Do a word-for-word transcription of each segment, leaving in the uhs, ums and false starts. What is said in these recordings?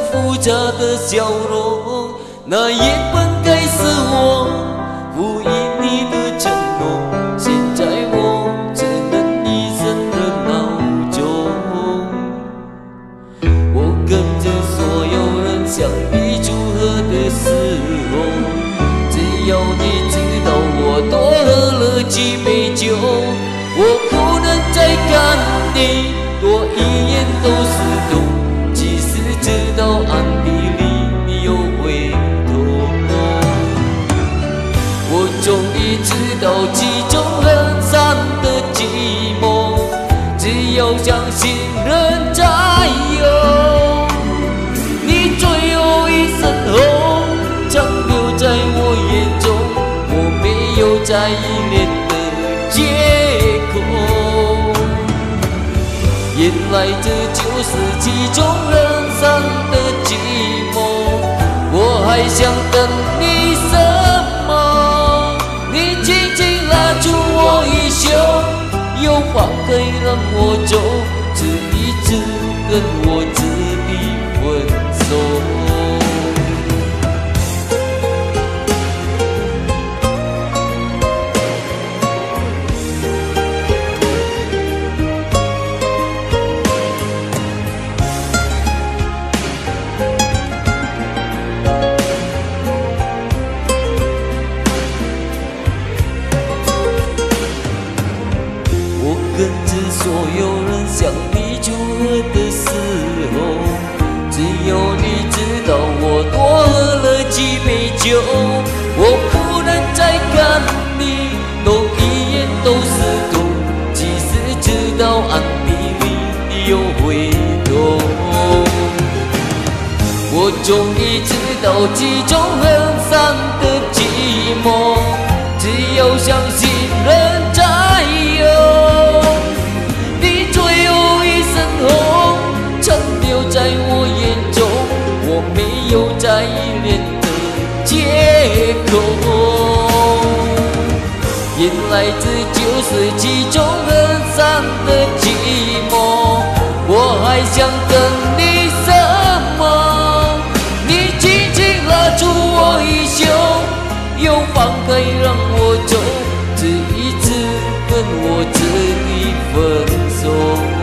复杂的笑容，那也本该是我赋予你的承诺，现在我只能一生的闹钟。我跟着所有人相遇祝贺的时候，只要你知道我多喝了几杯酒，我不能再看你多一眼都是痛，即使知道暗地里你又回头。我终于知道其中很散的寂寞，只要相信人才有。你最后一身红长留在我眼中，我没有再依恋的借口。原来这就是其中人生的寂寞，我还想等你什么？你轻轻拉住我衣袖，又放开让我走，这一次跟我彻底分手。跟着所有人向你祝贺的时候，只有你知道我多喝了几杯酒，我不能再看你多一眼都是痛，即使知道暗地里你又回头。我终于知道其中很散的寂寞，只要相信人才有。在我眼中，我没有再依恋的借口。原来这就是其中很散的寂寞，我还想等你什么？你轻轻拉住我衣袖，又放开让我走，这一次跟我彻底分手。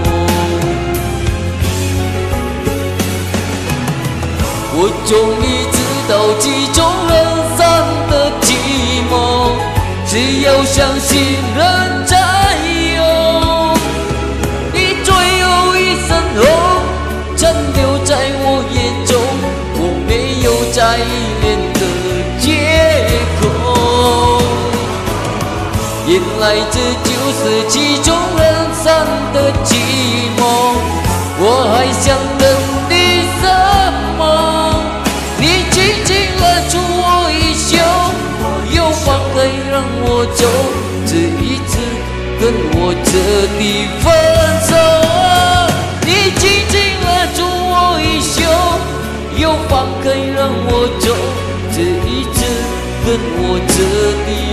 我终于知道其中人散的寂寞，只要相信人才有。你最后一身红残留在我眼中，我没有再依恋的借口。原来这就是其中人散的寂寞，我还想等你什么？你轻轻拉住我衣袖，又放开让我走，这一次跟我彻底分手。你轻轻拉住我衣袖，又放开让我走，这一次跟我彻底